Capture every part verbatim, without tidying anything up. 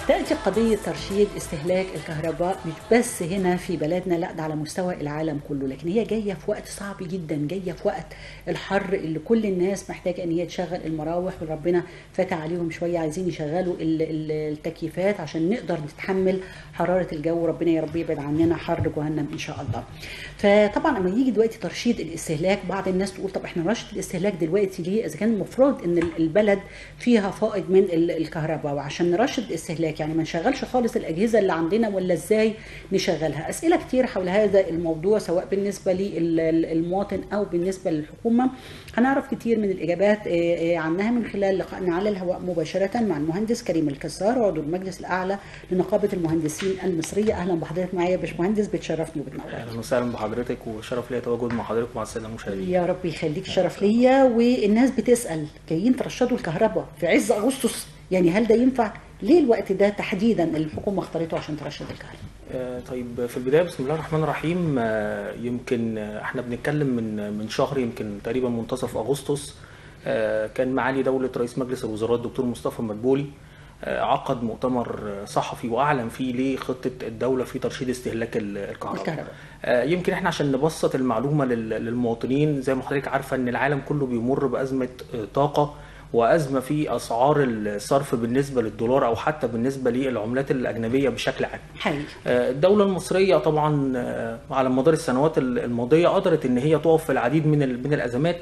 تأتي قضية ترشيد استهلاك الكهرباء مش بس هنا في بلدنا، لا ده على مستوى العالم كله، لكن هي جاية في وقت صعب جدا، جاية في وقت الحر اللي كل الناس محتاجة ان هي تشغل المراوح، وربنا فتح عليهم شوية عايزين يشغلوا التكييفات عشان نقدر نتحمل حرارة الجو. ربنا يا رب يبعد عننا حر جهنم ان شاء الله. فطبعا لما يجي دلوقتي ترشيد الاستهلاك، بعض الناس تقول طب احنا نرشد الاستهلاك دلوقتي ليه اذا كان المفروض ان البلد فيها فائض من الكهرباء، وعشان نرشد الاستهلاك يعني ما نشغلش خالص الاجهزه اللي عندنا ولا ازاي نشغلها؟ اسئله كتير حول هذا الموضوع سواء بالنسبه للمواطن او بالنسبه للحكومه. هنعرف كتير من الاجابات عنها من خلال لقائنا على الهواء مباشره مع المهندس كريم الكسار عضو المجلس الاعلى لنقابه المهندسين المصريه. اهلا بحضرتك معايا يا باشمهندس، بتشرفني وبتنورني. اهلا وسهلا بحضرتك، وشرف ليا تواجد مع حضرتك ومع الساده المشاهدين. يا رب يخليك، شرف ليا. والناس بتسال جايين ترشدوا الكهرباء في عز اغسطس، يعني هل ده ينفع؟ ليه الوقت ده تحديدا الحكومه اختارته عشان ترشد الكهرباء؟ آه طيب في البدايه بسم الله الرحمن الرحيم. آه يمكن احنا بنتكلم من من شهر، يمكن تقريبا منتصف اغسطس، آه كان معالي دوله رئيس مجلس الوزراء الدكتور مصطفى مدبولي آه عقد مؤتمر صحفي واعلن فيه ليه خطه الدوله في ترشيد استهلاك الكهرباء. الكهرباء. آه يمكن احنا عشان نبسط المعلومه للمواطنين، زي ما حضرتك عارفه ان العالم كله بيمر بازمه طاقه وأزمة في أسعار الصرف بالنسبة للدولار أو حتى بالنسبة للعملات الأجنبية بشكل عام. حقيقي. الدولة المصرية طبعا على مدار السنوات الماضية قدرت إن هي تقف في العديد من من الأزمات،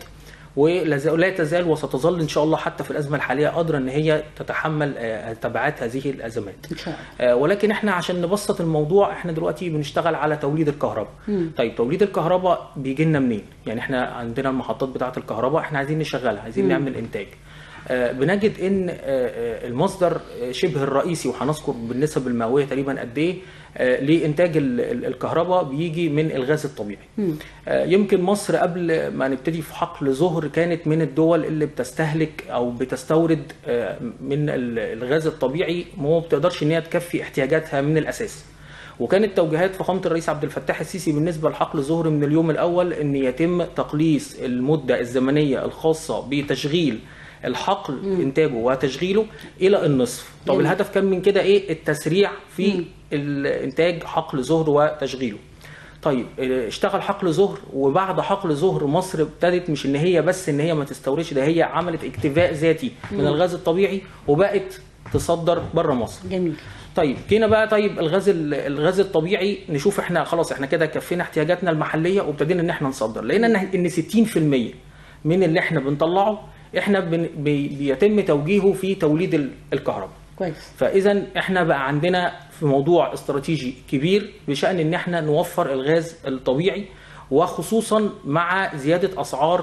ولا تزال وستظل إن شاء الله حتى في الأزمة الحالية قادرة إن هي تتحمل تبعات هذه الأزمات. إن شاء الله. ولكن إحنا عشان نبسط الموضوع، إحنا دلوقتي بنشتغل على توليد الكهرباء. مم. طيب توليد الكهرباء بيجي لنا منين؟ يعني إحنا عندنا المحطات بتاعة الكهرباء إحنا عايزين نشغلها، عايزين مم. نعمل إنتاج. بنجد ان المصدر شبه الرئيسي، وهنذكر بالنسب المئويه تقريبا قد ايه لانتاج الكهرباء، بيجي من الغاز الطبيعي. م. يمكن مصر قبل ما نبتدي في حقل زهر كانت من الدول اللي بتستهلك او بتستورد من الغاز الطبيعي وما بتقدرش ان هي تكفي احتياجاتها من الاساس. وكانت توجيهات فخامه الرئيس عبد الفتاح السيسي بالنسبه لحقل زهر من اليوم الاول ان يتم تقليص المده الزمنيه الخاصه بتشغيل الحقل م. انتاجه وتشغيله الى النصف. طب م. الهدف كان من كده ايه؟ التسريع في الانتاج حقل زهر وتشغيله. طيب اشتغل حقل زهر، وبعد حقل زهر مصر ابتدت مش ان هي بس ان هي ما تستوردش، ده هي عملت اكتفاء ذاتي من م. الغاز الطبيعي وبقت تصدر بره مصر. جميل. طيب جينا بقى، طيب الغاز الغاز الطبيعي نشوف احنا خلاص احنا كده كفينا احتياجاتنا المحليه وابتدينا ان احنا نصدر، لقينا ان ستين في المية من اللي احنا بنطلعه احنا بي بيتم توجيهه في توليد الكهرباء. كويس. فاذا احنا بقى عندنا في موضوع استراتيجي كبير بشان ان احنا نوفر الغاز الطبيعي، وخصوصا مع زياده اسعار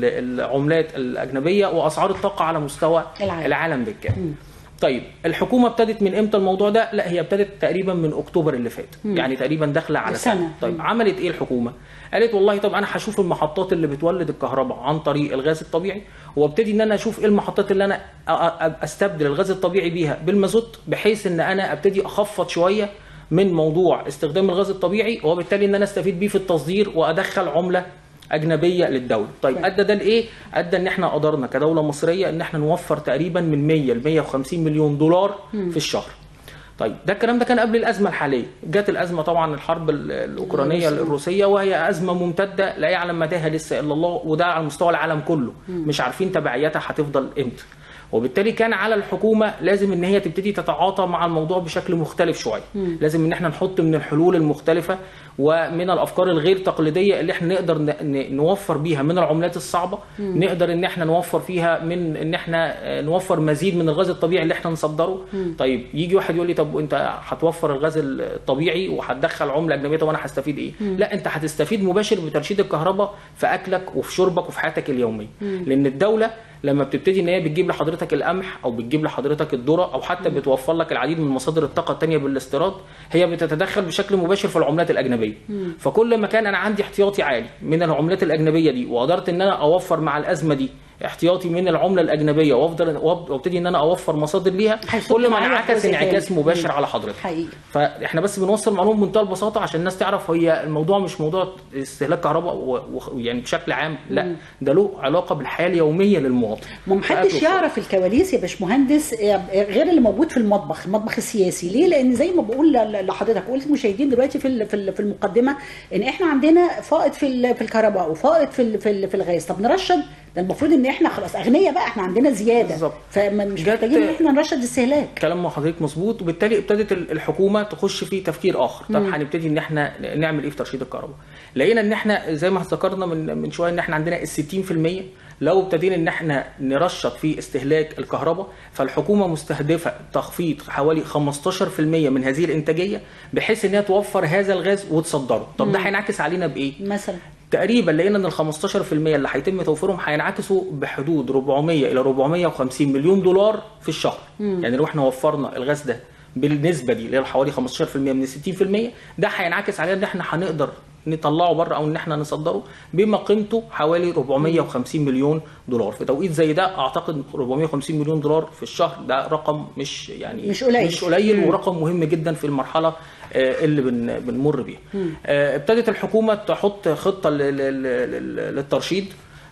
العملات الاجنبيه واسعار الطاقه على مستوى العالم, العالم بالكامل. طيب الحكومه ابتدت من امتى الموضوع ده؟ لا هي ابتدت تقريبا من اكتوبر اللي فات، م. يعني تقريبا داخله على سنه, سنة. طيب م. عملت ايه الحكومه؟ قالت والله طب انا هشوف المحطات اللي بتولد الكهرباء عن طريق الغاز الطبيعي، وابتدي ان انا اشوف ايه المحطات اللي انا استبدل الغاز الطبيعي بيها بالمازوت، بحيث ان انا ابتدي اخفض شويه من موضوع استخدام الغاز الطبيعي، وبالتالي ان انا استفيد بيه في التصدير وادخل عمله اجنبيه للدوله. طيب ادى ده لايه؟ ادى ان احنا قدرنا كدوله مصريه ان احنا نوفر تقريبا من مية ل مية وخمسين مليون دولار م. في الشهر. طيب ده الكلام ده كان قبل الازمه الحاليه. جت الازمه طبعا الحرب الاوكرانيه الروسيه، وهي ازمه ممتده لا يعلم مداها لسه الا الله، وده على مستوى العالم كله، م. مش عارفين تبعياتها هتفضل امتى. وبالتالي كان على الحكومه لازم ان هي تبتدي تتعاطى مع الموضوع بشكل مختلف شويه، م. لازم ان احنا نحط من الحلول المختلفه ومن الافكار الغير تقليديه اللي احنا نقدر نوفر بيها من العملات الصعبه، م. نقدر ان احنا نوفر فيها من ان احنا نوفر مزيد من الغاز الطبيعي اللي احنا نصدره. م. طيب يجي واحد يقول لي طب انت هتوفر الغاز الطبيعي وهتدخل عمله اجنبيه، طب انا هستفيد ايه؟ م. لا انت هتستفيد مباشر بترشيد الكهرباء في اكلك وفي شربك وفي حياتك اليوميه، م. لان الدوله لما بتبتدي ان هي بتجيب لحضرتك القمح او بتجيب لحضرتك الذره او حتى بتوفر لك العديد من مصادر الطاقه الثانيه بالاستيراد، هي بتتدخل بشكل مباشر في العملات الاجنبيه. مم. فكل ما كان انا عندي احتياطي عالي من العملات الاجنبيه دي، وقدرت ان انا اوفر مع الازمه دي احتياطي من العمله الاجنبيه وافضل وابتدي ان انا اوفر مصادر ليها، كل ما انعكس انعكاس مباشر على حضرتك حقيقي. فاحنا بس بنوصل معلومه بمنتهى البساطه عشان الناس تعرف هي الموضوع مش موضوع استهلاك كهرباء ويعني بشكل عام، لا ده له علاقه بالحياه اليوميه للمواطن. ما محدش يعرف الكواليس يا باشمهندس غير اللي موجود في المطبخ، المطبخ السياسي. ليه؟ لان زي ما بقول لحضرتك قلت المشاهدين دلوقتي في في المقدمه ان احنا عندنا فائض في في الكهرباء وفائض في في الغاز. طب نرشد؟ ده المفروض ان احنا خلاص اغنياء بقى، احنا عندنا زياده، فمش محتاجين ان احنا نرشد الاستهلاك. كلام حضرتك مظبوط، وبالتالي ابتدت الحكومه تخش في تفكير اخر. طب هنبتدي ان احنا نعمل ايه في ترشيد الكهرباء؟ لقينا ان احنا زي ما ذكرنا من من شويه ان احنا عندنا ال ستين في المية لو ابتدينا ان احنا نرشد في استهلاك الكهرباء، فالحكومه مستهدفه تخفيض حوالي خمستاشر في المية من هذه الانتاجيه بحيث ان هي توفر هذا الغاز وتصدره. طب ده هينعكس علينا بايه؟ مثلا تقريبا لقينا ان ال خمستاشر في المية اللي هيتم توفيرهم هينعكسوا بحدود أربعمية الى أربعمية وخمسين مليون دولار في الشهر. مم. يعني لو احنا وفرنا الغاز ده بالنسبه دي اللي هي حوالي خمستاشر في المية من ال ستين في المية، ده هينعكس علينا ان احنا هنقدر نطلعه بره او ان احنا نصدره بما قيمته حوالي أربعمية وخمسين مليون دولار. في توقيت زي ده اعتقد أربعمية وخمسين مليون دولار في الشهر ده رقم مش يعني مش قليل, مش قليل ورقم مهم جدا في المرحله اللي بنمر بيها. ابتدت الحكومه تحط خطه للترشيد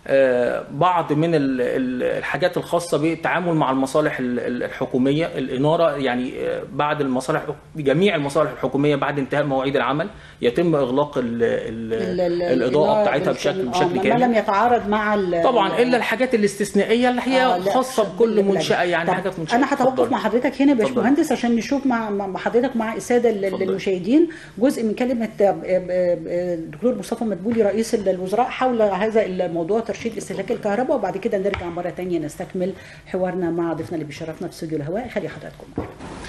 بعض من الحاجات الخاصه بالتعامل مع المصالح الحكوميه، الاناره، يعني بعد المصالح جميع المصالح الحكوميه بعد انتهاء مواعيد العمل يتم اغلاق ال ال ال الاضاءه بتاعتها بشكل بشكل كامل، ما لم يتعارض مع طبعا الا الحاجات الاستثنائيه اللي هي آه خاصه بكل منشاه، يعني حاجات منشاه. انا هتوقف مع حضرتك هنا يا باشمهندس عشان نشوف مع مع حضرتك مع الساده المشاهدين جزء من كلمه الدكتور مصطفى مدبولي رئيس الوزراء حول هذا الموضوع ترشيد استهلاك الكهرباء، وبعد كده نرجع مره ثانيه نستكمل حوارنا مع ضيفنا اللي بيشرفنا في استوديو الهواء. خلي حضراتكم.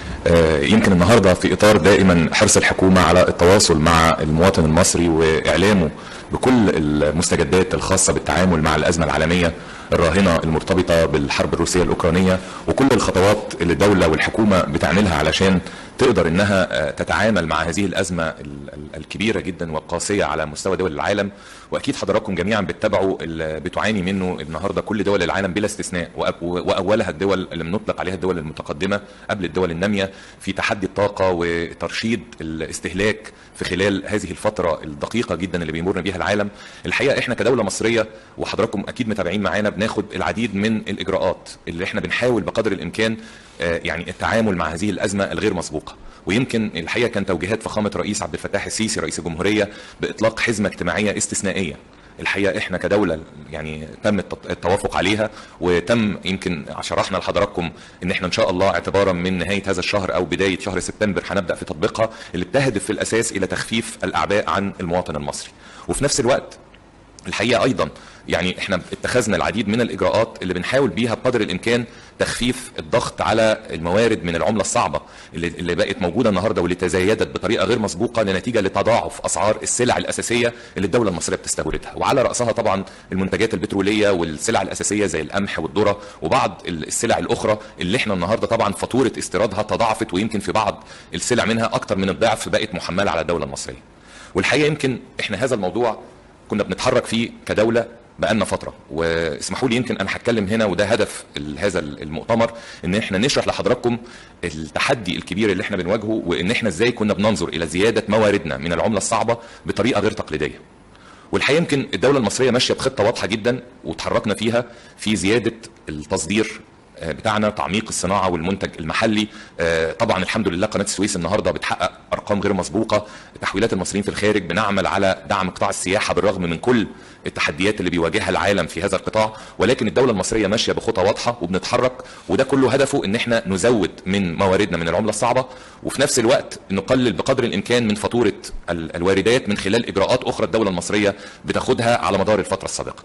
آه يمكن النهارده في اطار دائما حرص الحكومه على التواصل مع المواطن المصري واعلامه بكل المستجدات الخاصه بالتعامل مع الازمه العالميه الراهنه المرتبطه بالحرب الروسيه الاوكرانيه، وكل الخطوات اللي الدوله والحكومه بتعملها علشان تقدر انها تتعامل مع هذه الازمه الكبيره جدا والقاسيه على مستوى دول العالم. واكيد حضراتكم جميعا بتتابعوا اللي بتعاني منه النهارده كل دول العالم بلا استثناء، واولها الدول اللي بنطلق عليها الدول المتقدمه قبل الدول الناميه في تحدي الطاقه وترشيد الاستهلاك في خلال هذه الفتره الدقيقه جدا اللي بيمر بيها العالم. الحقيقه احنا كدوله مصريه وحضراتكم اكيد متابعين معانا بناخد العديد من الاجراءات اللي احنا بنحاول بقدر الامكان يعني التعامل مع هذه الازمه الغير مسبوقه. ويمكن الحقيقه كان توجيهات فخامه الرئيس عبد الفتاح السيسي رئيس الجمهوريه باطلاق حزمه اجتماعيه استثنائيه. الحقيقه احنا كدوله يعني تم التوافق عليها، وتم يمكن شرحنا لحضراتكم ان احنا ان شاء الله اعتبارا من نهايه هذا الشهر او بدايه شهر سبتمبر هنبدا في تطبيقها، اللي بتهدف في الاساس الى تخفيف الاعباء عن المواطن المصري. وفي نفس الوقت الحقيقه ايضا يعني احنا اتخذنا العديد من الاجراءات اللي بنحاول بيها بقدر الامكان تخفيف الضغط على الموارد من العمله الصعبه اللي, اللي بقت موجوده النهارده واللي تزايدت بطريقه غير مسبوقه لنتيجه لتضاعف اسعار السلع الاساسيه اللي الدوله المصريه بتستوردها، وعلى راسها طبعا المنتجات البتروليه والسلع الاساسيه زي القمح والذره وبعض السلع الاخرى اللي احنا النهارده طبعا فاتوره استيرادها تضاعفت، ويمكن في بعض السلع منها اكثر من الضعف بقت محمله على الدوله المصريه. والحقيقه يمكن احنا هذا الموضوع كنا بنتحرك فيه كدوله بقالنا فتره، واسمحوا لي يمكن انا هتكلم هنا وده هدف هذا المؤتمر ان احنا نشرح لحضراتكم التحدي الكبير اللي احنا بنواجهه، وان احنا ازاي كنا بننظر الى زياده مواردنا من العمله الصعبه بطريقه غير تقليديه. والحقيقه يمكن الدوله المصريه ماشيه بخطه واضحه جدا وتحركنا فيها في زياده التصدير بتاعنا، تعميق الصناعه والمنتج المحلي. طبعا الحمد لله قناه السويس النهارده بتحقق ارقام غير مسبوقه، تحويلات المصريين في الخارج، بنعمل على دعم قطاع السياحه بالرغم من كل التحديات اللي بيواجهها العالم في هذا القطاع، ولكن الدوله المصريه ماشيه بخطى واضحه وبنتحرك، وده كله هدفه ان احنا نزود من مواردنا من العمله الصعبه، وفي نفس الوقت نقلل بقدر الامكان من فاتوره الواردات من خلال اجراءات اخرى الدوله المصريه بتاخدها على مدار الفتره السابقه.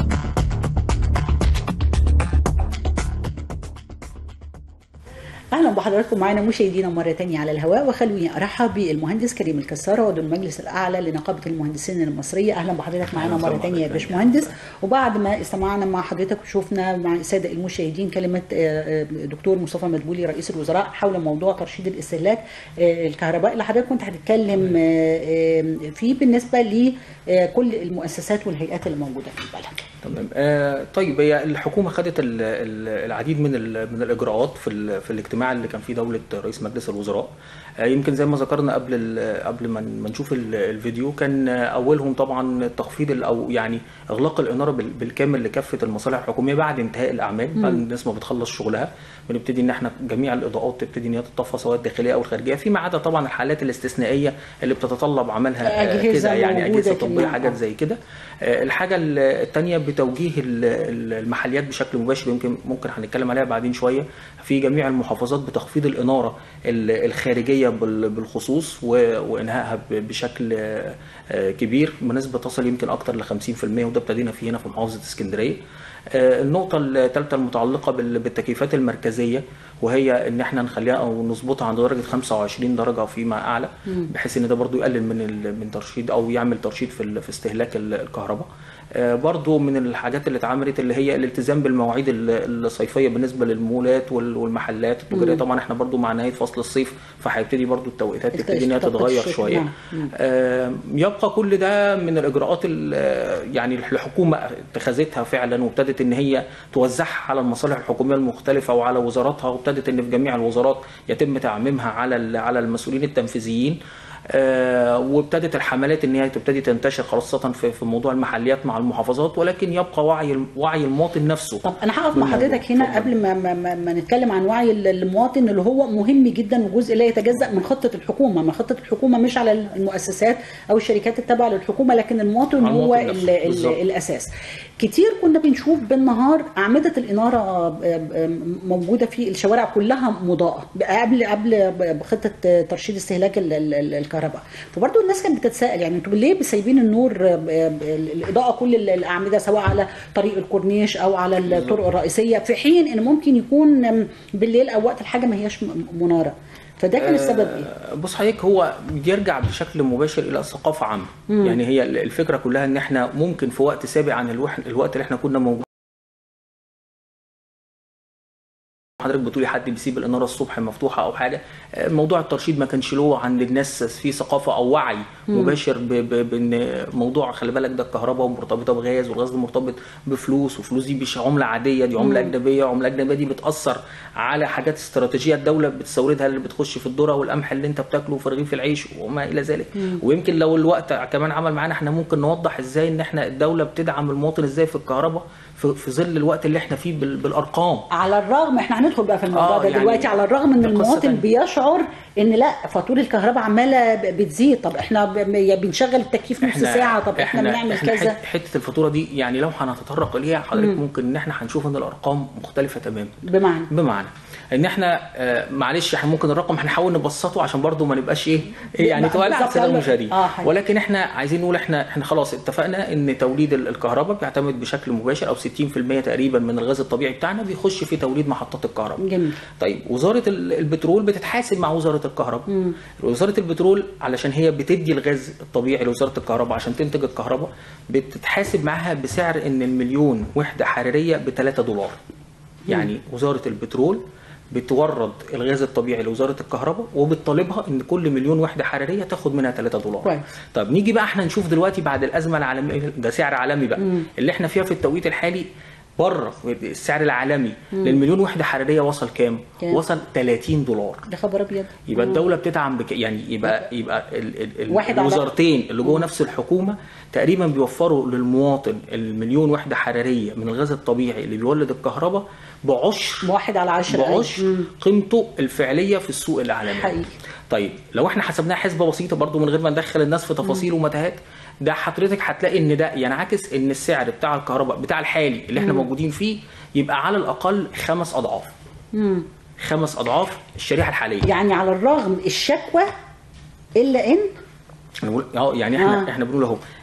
اهلا بحضراتكم معانا مشاهدينا مرة تانية على الهواء، وخلوني أرحب بالمهندس كريم الكسارة عضو المجلس الأعلى لنقابة المهندسين المصرية. أهلا بحضرتك معانا مرة تانية يا باشمهندس. وبعد ما استمعنا مع حضرتك وشوفنا مع السادة المشاهدين كلمة دكتور مصطفى مدبولي رئيس الوزراء حول موضوع ترشيد الاستهلاك الكهرباء اللي حضرتك كنت هتتكلم فيه بالنسبة لكل المؤسسات والهيئات اللي موجودة في البلد. تمام. آه طيب، هي الحكومه خدت ال ال العديد من من الاجراءات في في الاجتماع اللي كان فيه دوله رئيس مجلس الوزراء. آه يمكن زي ما ذكرنا قبل قبل ما نشوف الفيديو، كان اولهم طبعا تخفيض او يعني اغلاق الاناره بالكامل لكافه المصالح الحكوميه بعد انتهاء الاعمال. بعد الناس ما بتخلص شغلها بنبتدي ان احنا جميع الاضاءات تبتدي ان هي تطفى سواء الداخليه او الخارجيه، فيما عدا طبعا الحالات الاستثنائيه اللي بتتطلب عملها كده، يعني اجهزه طبيه حاجات زي كده. آه الحاجه الثانيه بتوجيه المحليات بشكل مباشر، يمكن ممكن هنتكلم عليها بعدين شويه، في جميع المحافظات بتخفيض الاناره الخارجيه بالخصوص وانهائها بشكل كبير بنسبه تصل يمكن اكثر ل خمسين بالمئة، وده ابتدينا فيه هنا في محافظه اسكندريه. النقطه الثالثه المتعلقه بالتكييفات المركزيه، وهي ان احنا نخليها او نظبطها عند درجه خمسة وعشرين درجه فيما اعلى، بحيث ان ده برضو يقلل من من ترشيد او يعمل ترشيد في في استهلاك الكهرباء. برضو من الحاجات اللي اتعملت اللي هي الالتزام بالمواعيد الصيفيه بالنسبه للمولات والمحلات التجاريه. طبعا احنا برضو مع نهايه فصل الصيف، فهيبتدي برضو التوقيتات تبتدي انها تتغير شويه. يبقى كل ده من الاجراءات يعني الحكومه اتخذتها فعلا، وابتدت ان هي توزعها على المصالح الحكوميه المختلفه وعلى وزاراتها، وابتدت ان في جميع الوزارات يتم تعميمها على على المسؤولين التنفيذيين. آه وابتدت الحملات ان هي تبتدي تنتشر خاصه في في موضوع المحليات مع المحافظات، ولكن يبقى وعي وعي المواطن نفسه. طب انا هقف مع حضرتك هنا قبل ما, ما, ما, ما نتكلم عن وعي المواطن اللي هو مهم جدا وجزء لا يتجزأ من خطه الحكومه، من خطه الحكومه مش على المؤسسات او الشركات التابعه للحكومه، لكن المواطن هو ال ال الاساس. كتير كنا بنشوف بالنهار اعمده الاناره موجوده في الشوارع كلها مضاءه قبل قبل خطه ترشيد استهلاك الكهرباء، فبرضه الناس كانت بتتساءل يعني انتوا ليه سايبين النور الاضاءه كل الاعمده سواء على طريق الكورنيش او على الطرق الرئيسيه، في حين ان ممكن يكون بالليل او وقت الحاجه ما هياش مناره؟ فده كان السبب ايه؟ بص حضرتك، هو بيرجع بشكل مباشر الى ثقافه عامه. يعني هي الفكره كلها ان احنا ممكن في وقت سابق عن الوقت اللي احنا كنا موجودين، حضرتك بتقولي حد بيسيب الاناره الصبح مفتوحه او حاجه، موضوع الترشيد ما كانش له عند الناس في ثقافه او وعي مباشر بان موضوع خلي بالك ده الكهرباء مرتبطه بغاز، والغاز ده مرتبط بفلوس، وفلوس دي مش عمله عاديه، دي عمله اجنبيه، وعمله اجنبيه دي بتاثر على حاجات استراتيجيه الدوله بتستوردها اللي بتخش في الذره والقمح اللي انت بتاكله في رغيف العيش وما الى ذلك. مم. ويمكن لو الوقت كمان عمل معانا احنا ممكن نوضح ازاي ان احنا الدوله بتدعم المواطن ازاي في الكهرباء في ظل الوقت اللي احنا فيه بالارقام. على الرغم احنا هندخل بقى في الموضوع آه ده يعني دلوقتي، على الرغم ان المواطن بيشعر ان لا فاتوره الكهرباء عماله بتزيد، طب احنا بنشغل التكييف نص ساعه، طب احنا, احنا بنعمل احنا كذا. حته الفاتوره دي يعني لو هنتطرق ليها حضرتك ممكن ان احنا هنشوف ان الارقام مختلفه تماما. بمعنى بمعنى ان احنا آه معلش احنا ممكن الرقم هنحاول نبسطه عشان برضو ما نبقاش ايه يعني تقال على الساده المشاهدين، آه ولكن احنا عايزين نقول احنا احنا خلاص اتفقنا ان توليد الكهرباء بيعتمد بشكل مباشر او ستين بالمئة تقريبا من الغاز الطبيعي بتاعنا بيخش في توليد محطات الكهرباء. جميل. طيب وزاره البترول بتتحاسب مع وزاره الكهرباء. مم. وزاره البترول علشان هي بتدي الغاز الطبيعي لوزاره الكهرباء عشان تنتج الكهرباء بتتحاسب معاها بسعر ان المليون وحده حراريه ب ثلاثة دولار. يعني وزاره البترول بتورد الغاز الطبيعي لوزاره الكهرباء وبتطالبها ان كل مليون وحده حراريه تاخد منها ثلاثة دولار. كويس. طب نيجي بقى احنا نشوف دلوقتي بعد الازمه العالميه، ده سعر عالمي بقى مم. اللي احنا فيها في التوقيت الحالي، بره السعر العالمي مم. للمليون وحده حراريه وصل كام؟ كام؟ وصل ثلاثين دولار. ده خبر ابيض. يبقى الدوله بتدعم بك يعني يبقى يبقى الوزارتين اللي جوه نفس الحكومه تقريبا بيوفروا للمواطن المليون وحده حراريه من الغاز الطبيعي اللي بيولد الكهرباء بعشر واحد على عشرة بعشر قيمته الفعليه في السوق العالمي. حقيقي. طيب لو احنا حسبناها حسبه بسيطه برضو من غير ما ندخل الناس في تفاصيل مم. ومتاهات، ده حضرتك هتلاقي ان ده ينعكس ان السعر بتاع الكهرباء بتاع الحالي اللي احنا مم. موجودين فيه يبقى على الاقل خمس اضعاف. مم. خمس اضعاف الشريحه الحاليه. يعني على الرغم الشكوى الا ان اه يعني احنا آه. احنا بنقول اهو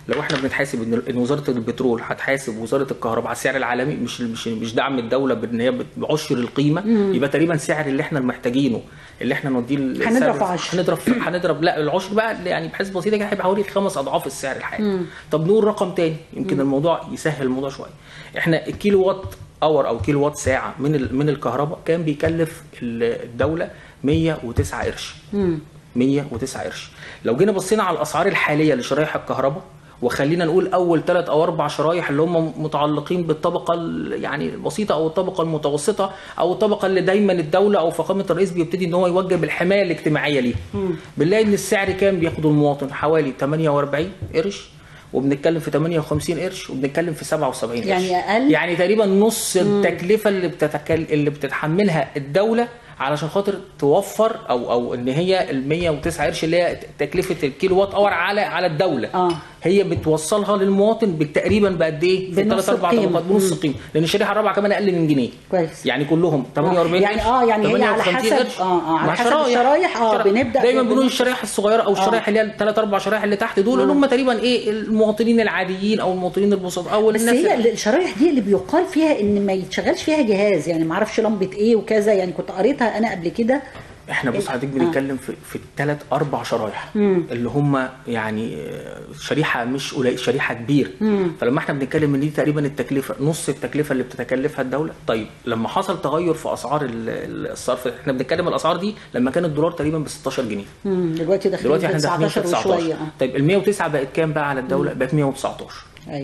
لو احنا بنتحاسب ان ان وزاره البترول هتحاسب وزاره الكهرباء على السعر العالمي، مش مش مش دعم الدوله بان هي بعشر القيمه، مم. يبقى تقريبا السعر اللي احنا محتاجينه اللي احنا نوديه هنضرب عشر هنضرب هنضرب لا العشر بقى يعني بحسبه بسيطه كده هيبقى حوالي خمس اضعاف السعر الحالي. طب نقول رقم تاني يمكن مم. الموضوع يسهل الموضوع شويه. احنا الكيلو وات اور او كيلو وات ساعه من من الكهرباء كان بيكلف الدوله مية وتسعة قرش. مم. مية وتسعة قرش. لو جينا بصينا على الاسعار الحاليه لشرايح الكهرباء، وخلينا نقول اول ثلاث او اربع شرايح اللي هم متعلقين بالطبقه يعني البسيطه او الطبقه المتوسطه او الطبقه اللي دايما الدوله او فخامه الرئيس بيبتدي ان هو يوجه بالحمايه الاجتماعيه ليه، بنلاقي ان السعر كام بياخده المواطن؟ حوالي ثمانية وأربعين قرش، وبنتكلم في ثمانية وخمسين قرش، وبنتكلم في سبعة وسبعين قرش، يعني اقل، يعني تقريبا نص التكلفه اللي بتتكل... اللي بتتحملها الدوله علشان خاطر توفر او او ان هي ال مية وتسعة قرش اللي هي تكلفه الكيلو وات اور على على الدوله، اه هي بتوصلها للمواطن بالتقريبا بقد ايه؟ في ثلاث اربع طبقات بنص قيمه، لان الشريحه الرابعه كمان اقل من جنيه. كويس. يعني كلهم ثمانية وأربعين يعني اه يعني هي على حسب اه اه على حسب الشرايح. اه بنبدا دايما بنقول الشرايح الصغيره او الشرايح اللي هي الثلاث اربع شرايح اللي تحت دول اللي هم تقريبا ايه المواطنين العاديين او المواطنين البسطاء او بس هي الشرايح دي اللي بيقال فيها ان ما يتشغلش فيها جهاز، يعني ما اعرفش لمبه ايه وكذا، يعني كنت قريتها انا قبل كده. احنا بص حضرتك بنتكلم في في الثلاث اربع شرايح مم. اللي هم يعني شريحه مش قليل، شريحه كبيره. مم. فلما احنا بنتكلم ان دي تقريبا التكلفه نص التكلفه اللي بتتكلفها الدوله. طيب لما حصل تغير في اسعار الصرف، احنا بنتكلم الاسعار دي لما كان الدولار تقريبا ب ستاشر جنيه، امم دلوقتي داخلين دلوقتي احنا داخلين في تسعتاشر. طيب ال مية وتسعة بقت كام بقى على الدوله؟ بقت مية وتسعتاشر. ايوه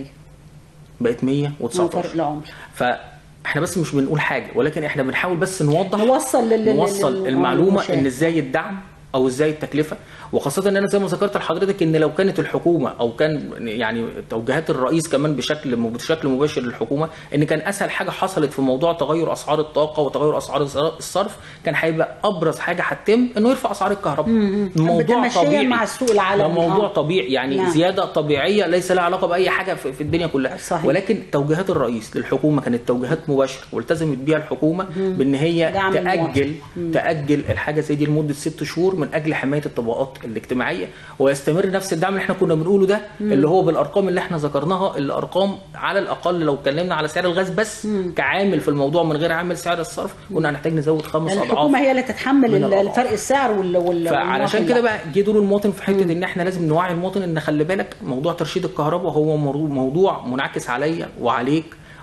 بقت مية وتسعتاشر فرق العمر. ف احنا بس مش بنقول حاجه، ولكن احنا بنحاول بس نوضح نوصل لل... نوصل لل... المعلومه ان ازاي الدعم او ازاي التكلفه، وخاصه ان انا زي ما ذكرت لحضرتك ان لو كانت الحكومه او كان يعني توجيهات الرئيس كمان بشكل بشكل مباشر للحكومه ان كان اسهل حاجه حصلت في موضوع تغير اسعار الطاقه وتغير اسعار الصرف، كان هيبقى ابرز حاجه هتتم انه يرفع اسعار الكهرباء. الموضوع طبيعي مع السوق العالمي، موضوع آه. طبيعي يعني نعم. زياده طبيعيه ليس لها علاقه باي حاجه في الدنيا كلها. صحيح. ولكن توجيهات الرئيس للحكومه كانت توجيهات مباشره والتزمت بيها الحكومه مم. بان هي تاجل تاجل الحاجه زي دي لمده ست شهور من اجل حمايه الطبقات الاجتماعيه، ويستمر نفس الدعم اللي احنا كنا بنقوله ده مم. اللي هو بالارقام اللي احنا ذكرناها، الارقام على الاقل لو اتكلمنا على سعر الغاز بس مم. كعامل في الموضوع من غير عامل سعر الصرف كنا هنحتاج نزود خمس اضعاف. الحكومه هي اللي تتحمل الفرق السعر وال وال فعلشان كده بقى جه دور المواطن في حته مم. ان احنا لازم نوعي المواطن ان خلي بالك موضوع ترشيد الكهرباء هو موضوع منعكس عليا وعليك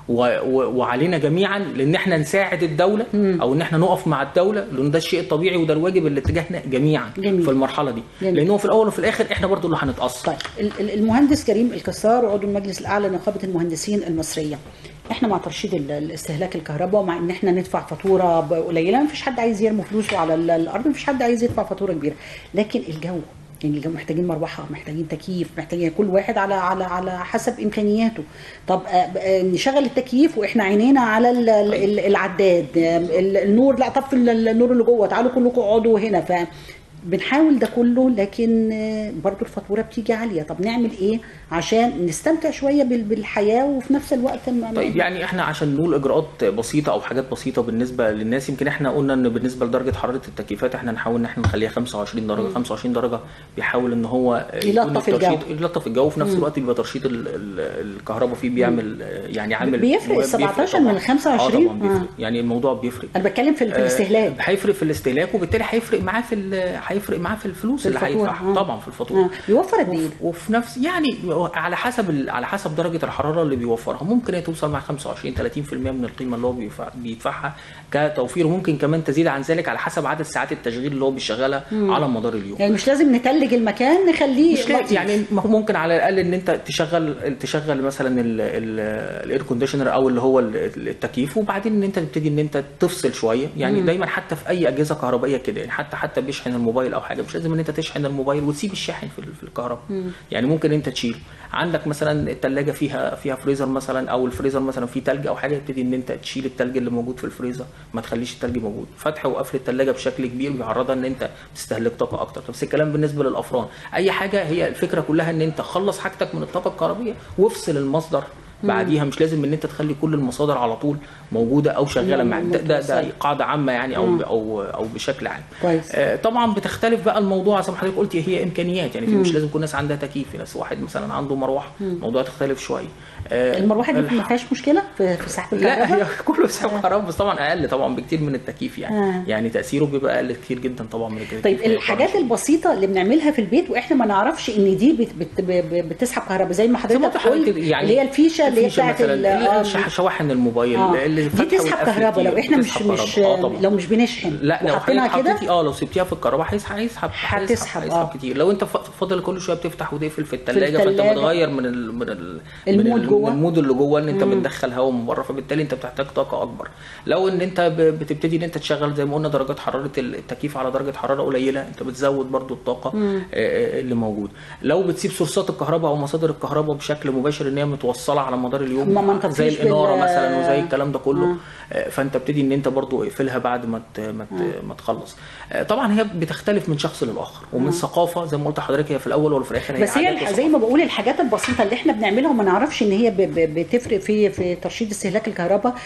وعلينا جميعا، لان احنا نساعد الدوله مم. او ان احنا نقف مع الدوله، لان ده الشيء الطبيعي وده الواجب اللي اتجاهنا جميعا جميل. في المرحله دي جميل. لانه في الاول وفي الاخر احنا برضو اللي هنتاثر. طيب المهندس كريم الكسار عضو المجلس الاعلى لنقابه المهندسين المصريه، احنا مع ترشيد الاستهلاك الكهرباء ومع ان احنا ندفع فاتوره قليله، مفيش حد عايز يرمي فلوسه على الارض، مفيش حد عايز يدفع فاتوره كبيره، لكن الجو يعني الجو محتاجين مروحه، محتاجين تكييف، محتاجين كل واحد على على على حسب امكانياته. طب نشغل التكييف واحنا عينينا على العداد، النور لا طفي النور اللي جوه، تعالوا كلكم اقعدوا هنا. ف بنحاول ده كله، لكن برضو الفاتوره بتيجي عاليه. طب نعمل ايه عشان نستمتع شويه بالحياه وفي نفس الوقت طيب يعني احنا عشان نقول اجراءات بسيطه او حاجات بسيطه بالنسبه للناس، يمكن احنا قلنا ان بالنسبه لدرجه حراره التكييفات احنا نحاول ان احنا نخليها خمسة وعشرين درجه. مم. خمسة وعشرين درجه بيحاول ان هو يلطف الجو يلطف الجو وفي نفس مم. الوقت بيبقى ترشيد الكهرباء فيه بيعمل يعني عامل بيفرق سبعتاشر من خمسة وعشرين. اه طبعا بيفرق. يعني الموضوع بيفرق. انا بتكلم في, في الاستهلاك. آه هيفرق في الاستهلاك وبالتالي هيفرق معاه في هيفرق معاه في الفلوس اللي هيدفعها. آه. طبعا في الفاتوره. آه. بيوفر قد ايه؟ وفي نفس يعني على حسب على حسب درجه الحراره اللي بيوفرها، ممكن هي توصل مع خمسة وعشرين ثلاثين بالمية من القيمه اللي هو بيدفعها كتوفير، وممكن كمان تزيد عن ذلك على حسب عدد ساعات التشغيل اللي هو بيشغلها على مدار اليوم. يعني مش لازم نتلج المكان نخليه مش لازم، يعني ممكن على الاقل ان انت تشغل تشغل مثلا الاير كونديشنر او اللي هو التكييف، وبعدين ان انت تبتدي ان انت تفصل شويه. يعني مم. دايما حتى في اي اجهزه كهربائيه كده، يعني حتى حتى بيشحن الموبايل او حاجه، مش لازم ان انت تشحن الموبايل وتسيب الشاحن في الكهرباء. مم. يعني ممكن انت تشيل عندك مثلا الثلاجه فيها فيها فريزر مثلا، او الفريزر مثلا فيه ثلج او حاجه، تبتدي ان انت تشيل الثلج اللي موجود في الفريزر، ما تخليش الثلج موجود. فتح وقفل الثلاجه بشكل كبير بيعرضها ان انت تستهلك طاقه اكتر. نفس الكلام بالنسبه للافران، اي حاجه هي الفكره كلها ان انت خلص حاجتك من الطاقه الكهربائيه وافصل المصدر بعديها مش لازم ان انت تخلي كل المصادر على طول موجوده او شغاله معاك. ده, ده ده قاعده عامه يعني او او او بشكل عام. كويس. آه طبعا بتختلف بقى الموضوع زي ما حضرتك قلتي، هي امكانيات يعني، في مش لازم كل الناس عندها تكييف، في ناس واحد مثلا عنده مروحه الموضوع تختلف شويه. آه المروحه دي ما فيهاش مشكله في في سحب الكهرباء؟ لا هي كله سحب كهرباء بس طبعا اقل طبعا بكتير من التكييف يعني. آه. يعني تاثيره بيبقى اقل كتير جدا طبعا من التكييف. طيب الحاجات البسيطه اللي بنعملها في البيت واحنا ما نعرفش ان دي بت بت بتسحب كهرباء زي ما حضرتك قلت يعني، اللي هي الفيشه اللي هي بتاعت شواحن الموبايل آه. اللي دي تسحب كهرباء لو احنا مش مش آه لو مش بنشحن. لا لو حطيتي اه لو سبتيها في الكهرباء هيسحب هيسحب هتسحب هيسحب كتير. لو انت فاضل كل شويه بتفتح وتقفل في الثلاجه فانت بتغير من ال من ال المود جوه، المود اللي جوه ان انت بتدخل هواء من بره، فبالتالي انت بتحتاج طاقه اكبر. لو ان انت بتبتدي ان انت تشغل زي ما قلنا درجات حراره التكييف على درجه حراره قليله، انت بتزود برضو الطاقه مم. اللي موجوده. لو بتسيب سورسات الكهرباء او مصادر الكهرباء بشكل مباشر ان هي متوصله على مدار اليوم زي الاناره مثلا وزي الكلام ده كله مم. فانت بتبتدي ان انت برضو اقفلها بعد ما ما تخلص. طبعا هي بتختلف من شخص للاخر ومن مم. ثقافه زي ما قلت لحضرتك، هي في الاول ولا في الاخر هي بس هي زي ما بقول الحاجات البسيطه اللي احنا بنعملها وما نعرفش ان هي بتفرق في في ترشيد استهلاك الكهرباء.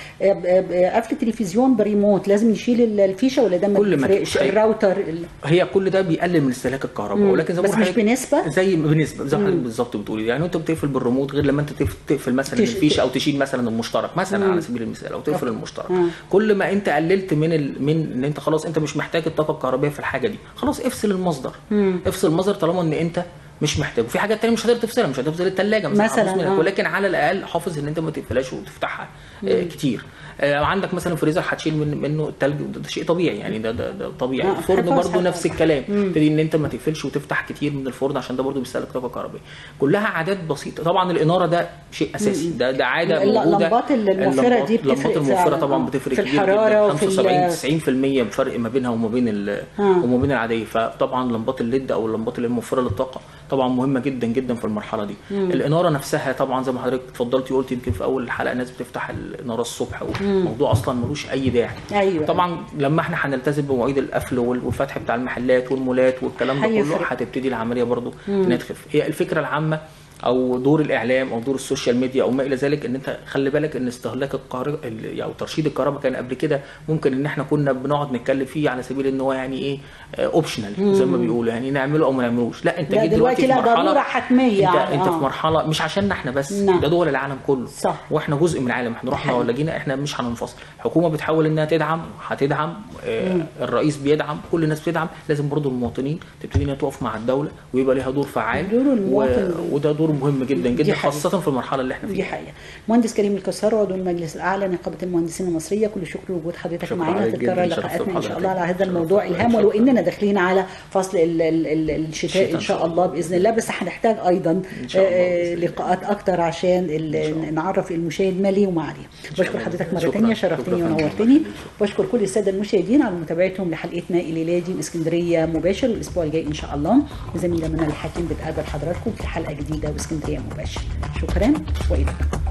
قفل التلفزيون بريموت لازم يشيل الفيشه ولا ده ما بيفرقش؟ الراوتر هي كل ده بيقلل من استهلاك الكهرباء، ولكن زي بس مش بنسبه زي بنسبه زي ما بالظبط بتقولي يعني. انت بتقفل بالريموت غير لما انت تقفل مثلا الفيشه او تشيل مثلا المشترك مثلا مم. على سبيل المثال او تقفل المشترك. مم. كل ما انت قللت من ال... من ان انت خلاص انت مش محتاج الطاقه الكهربائيه في الحاجه دي، خلاص افصل المصدر. مم. افصل المصدر طالما ان انت مش محتاج. وفي حاجات تانية مش هتقدر تفصلها، مش هتفصل الثلاجه مثلا, مثلاً آه. ولكن على الاقل حافظ ان انت ما تقفلهاش وتفتحها آه كتير. آه عندك مثلا فريزر هتشيل من منه الثلج، ده شيء طبيعي يعني، ده ده, ده طبيعي. آه الفرن برضو نفس الكلام، تبتدي ان انت ما تقفلش وتفتح كتير من الفرن عشان ده برضو بيستهلك طاقه كهربائيه. كلها عادات بسيطه. طبعا الاناره ده شيء اساسي، ده ده عاده موجوده. اللمبات الموفره دي بتفرق، اللمبات الموفره طبعا بتفرق في الحراره خمسة وسبعين تسعين بالمية بفرق ما بينها وما بين آه. وما بين العاديه. فطبعا لمبات الليد او اللمبات اللي موفره للطاقه طبعا مهمه جدا جدا في المرحله دي. مم. الاناره نفسها طبعا زي ما حضرتك اتفضلتي وقلت يمكن في اول الحلقه الناس بتفتح الاناره الصبح والموضوع اصلا ملوش اي داعي. أيوة. طبعا لما احنا هنلتزم بمواعيد القفل والفتح بتاع المحلات والمولات والكلام ده كله هتبتدي العمليه برضو نتخف. هي الفكره العامه او دور الاعلام او دور السوشيال ميديا او ما الى ذلك ان انت خلي بالك ان استهلاك الكهرباء او ترشيد الكهرباء كان قبل كده ممكن ان احنا كنا بنقعد نتكلم فيه على سبيل ان هو يعني ايه اوبشنال زي ما بيقولوا يعني نعمله او ما نعملوش. لا انت جيت دلوقتي في مرحله حتميه انت, انت آه. في مرحله مش عشاننا احنا بس، نعم. ده دول العالم كله صح. واحنا جزء من العالم، احنا رحنا ولا جينا احنا مش هننفصل. الحكومه بتحاول انها تدعم هتدعم آه الرئيس بيدعم، كل الناس بتدعم. لازم برضو المواطنين تبتدي انها تقف مع الدوله ويبقى ليها دور فعال دور المواطن و... وده دور مهم جدا جدا خاصه في المرحله اللي احنا فيها. دي حقيقه. مهندس كريم الكسار عضو المجلس الاعلى نقابه المهندسين المصريه، كل شكر وجود حضرتك معانا. تتكرر لقاءاتنا ان شاء الله على هذا الموضوع الهام، ولو اننا داخلين على فصل ال ال ال الشتاء ان شاء الله باذن الله، بس هنحتاج ايضا آه لقاءات اكتر عشان نعرف المشاهد ما ليه وما عليه. بشكر حضرتك مره ثانيه، شرفتني ونورتني. بشكر كل الساده المشاهدين على متابعتهم لحلقتنا الليله دي من اسكندريه مباشر، والاسبوع الجاي ان شاء الله زميله منى الحكيم بتقابل حضراتكم في حلقه جديده واسكندريه مباشر. شكرا والى اللقاء.